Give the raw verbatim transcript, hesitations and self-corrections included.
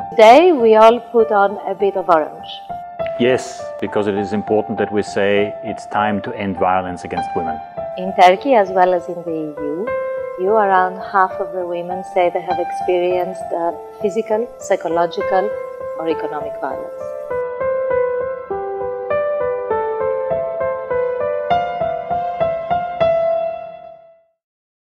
Today we all put on a bit of orange. Yes, because it is important that we say it's time to end violence against women. In Turkey as well as in the E U, you around half of the women say they have experienced uh, physical, psychological or economic violence.